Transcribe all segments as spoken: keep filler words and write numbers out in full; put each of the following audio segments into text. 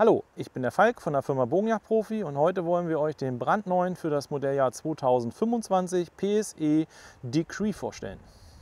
Hallo, ich bin der Falk von der Firma Bogenjagdprofi und heute wollen wir euch den brandneuen für das Modelljahr zweitausendfünfundzwanzig P S E Decree vorstellen.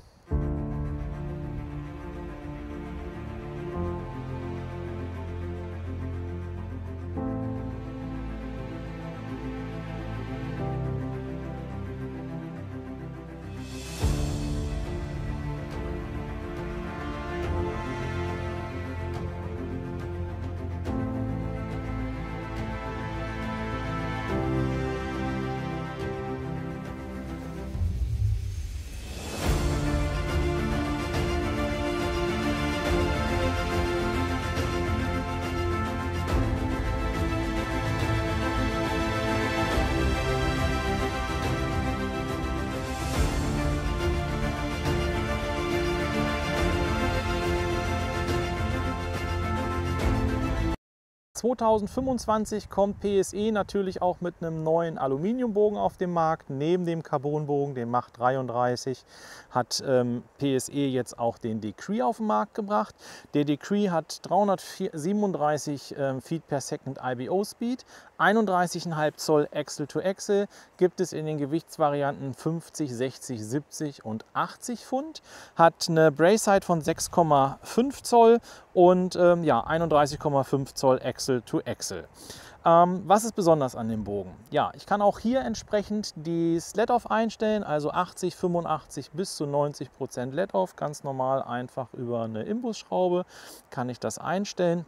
zweitausendfünfundzwanzig kommt P S E natürlich auch mit einem neuen Aluminiumbogen auf den Markt. Neben dem Carbonbogen, dem Mach dreiunddreißig, hat ähm, P S E jetzt auch den Decree auf den Markt gebracht. Der Decree hat dreihundertsiebenunddreißig ähm, Feet per Second I B O Speed, einunddreißig Komma fünf Zoll Axle to Axle, gibt es in den Gewichtsvarianten fünfzig, sechzig, siebzig und achtzig Pfund, hat eine Brace Height von sechs Komma fünf Zoll und ähm, ja, einunddreißig Komma fünf Zoll Axle to Axle. Ähm, was ist besonders an dem Bogen? Ja, ich kann auch hier entsprechend die Let-Off einstellen, also achtzig, fünfundachtzig bis zu neunzig Prozent Let-Off, ganz normal einfach über eine Imbusschraube kann ich das einstellen.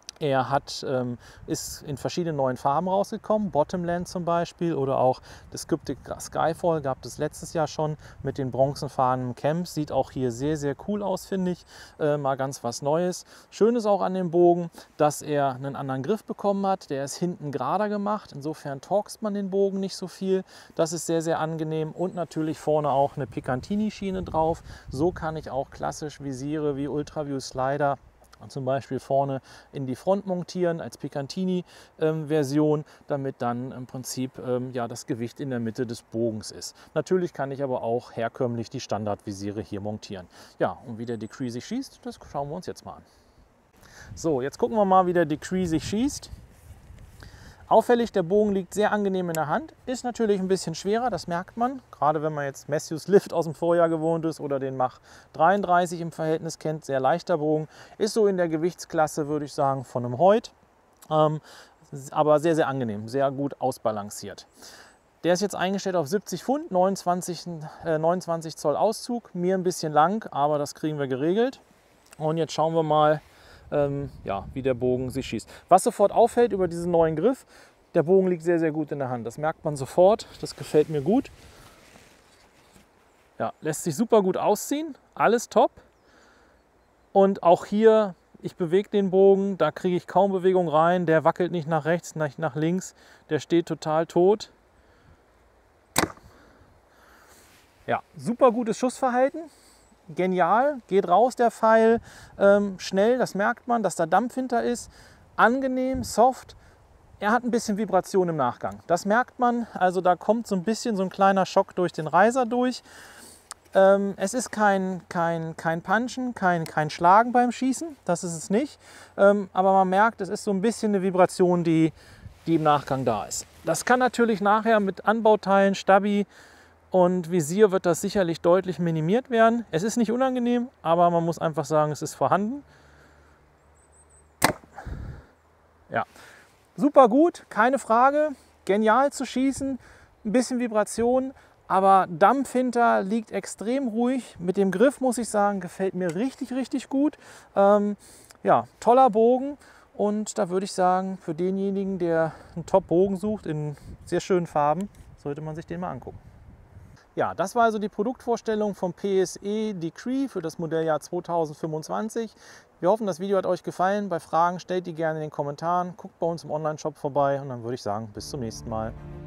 Er hat, ähm, ist in verschiedenen neuen Farben rausgekommen, Bottomland zum Beispiel oder auch das Skeptic Skyfall gab es letztes Jahr schon mit den bronzenfarbenen Camps. Sieht auch hier sehr, sehr cool aus, finde ich. Äh, mal ganz was Neues. Schön ist auch an dem Bogen, dass er einen anderen Griff bekommen hat. Der ist hinten gerader gemacht. Insofern torxt man den Bogen nicht so viel. Das ist sehr, sehr angenehm. Und natürlich vorne auch eine Picatinny-Schiene drauf. So kann ich auch klassisch Visiere wie Ultraview Slider zum Beispiel vorne in die Front montieren als Picatinny-Version, ähm, damit dann im Prinzip ähm, ja, das Gewicht in der Mitte des Bogens ist. Natürlich kann ich aber auch herkömmlich die Standardvisiere hier montieren. Ja, und wie der Decree sich schießt, das schauen wir uns jetzt mal an. So, jetzt gucken wir mal, wie der Decree sich schießt. Auffällig, der Bogen liegt sehr angenehm in der Hand, ist natürlich ein bisschen schwerer, das merkt man. Gerade wenn man jetzt Mathews Lift aus dem Vorjahr gewohnt ist oder den Mach dreiunddreißig im Verhältnis kennt, sehr leichter Bogen. Ist so in der Gewichtsklasse, würde ich sagen, von einem Hoyt, ähm, aber sehr, sehr angenehm, sehr gut ausbalanciert. Der ist jetzt eingestellt auf siebzig Pfund, neunundzwanzig, äh, neunundzwanzig Zoll Auszug, mir ein bisschen lang, aber das kriegen wir geregelt. Und jetzt schauen wir mal, Ähm, ja, wie der Bogen sich schießt. Was sofort auffällt über diesen neuen Griff, der Bogen liegt sehr, sehr gut in der Hand. Das merkt man sofort, das gefällt mir gut. Ja, lässt sich super gut ausziehen, alles top. Und auch hier, ich bewege den Bogen, da kriege ich kaum Bewegung rein, der wackelt nicht nach rechts, nicht nach links, der steht total tot. Ja, super gutes Schussverhalten. Genial, geht raus der Pfeil, ähm, schnell, das merkt man, dass da Dampf hinter ist, angenehm, soft. Er hat ein bisschen Vibration im Nachgang, das merkt man, also da kommt so ein bisschen so ein kleiner Schock durch den Riser durch. Ähm, es ist kein, kein, kein Punchen, kein, kein Schlagen beim Schießen, das ist es nicht, ähm, aber man merkt, es ist so ein bisschen eine Vibration, die, die im Nachgang da ist. Das kann natürlich nachher mit Anbauteilen, Stabi und Visier wird das sicherlich deutlich minimiert werden. Es ist nicht unangenehm, aber man muss einfach sagen, es ist vorhanden. Ja, super gut, keine Frage. Genial zu schießen, ein bisschen Vibration, aber Dampf hinter liegt extrem ruhig. Mit dem Griff muss ich sagen, gefällt mir richtig, richtig gut. Ähm, ja, toller Bogen. Und da würde ich sagen, für denjenigen, der einen Top-Bogen sucht in sehr schönen Farben, sollte man sich den mal angucken. Ja, das war also die Produktvorstellung vom P S E Decree für das Modelljahr zweitausendfünfundzwanzig. Wir hoffen, das Video hat euch gefallen. Bei Fragen stellt die gerne in den Kommentaren. Guckt bei uns im Online-Shop vorbei und dann würde ich sagen, bis zum nächsten Mal.